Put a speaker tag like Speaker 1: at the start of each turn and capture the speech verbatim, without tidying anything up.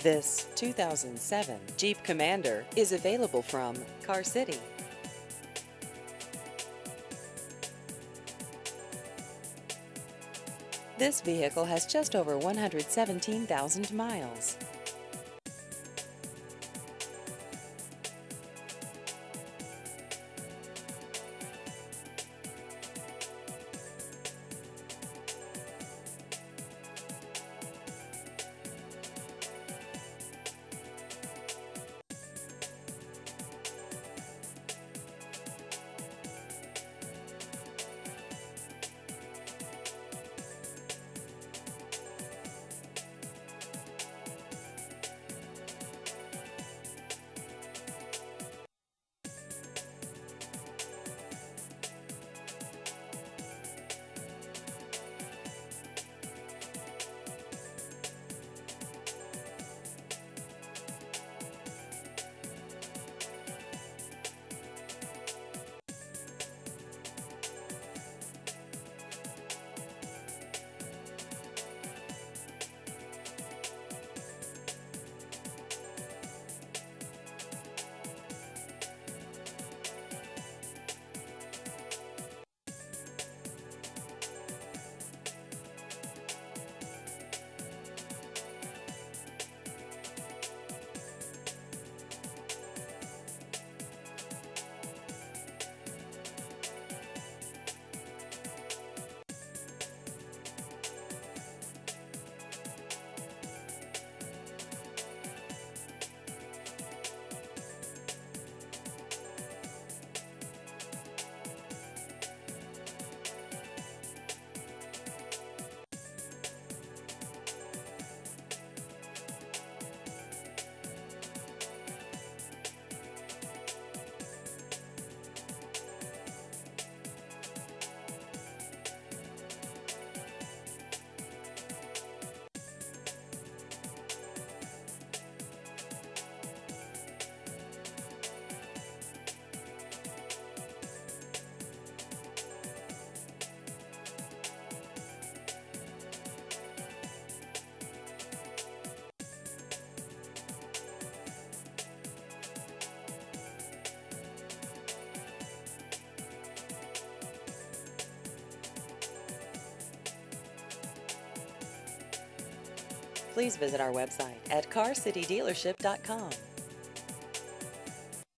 Speaker 1: This two thousand seven Jeep Commander is available from Car City. This vehicle has just over one hundred seventeen thousand miles. Please visit our website at car city dealership dot com.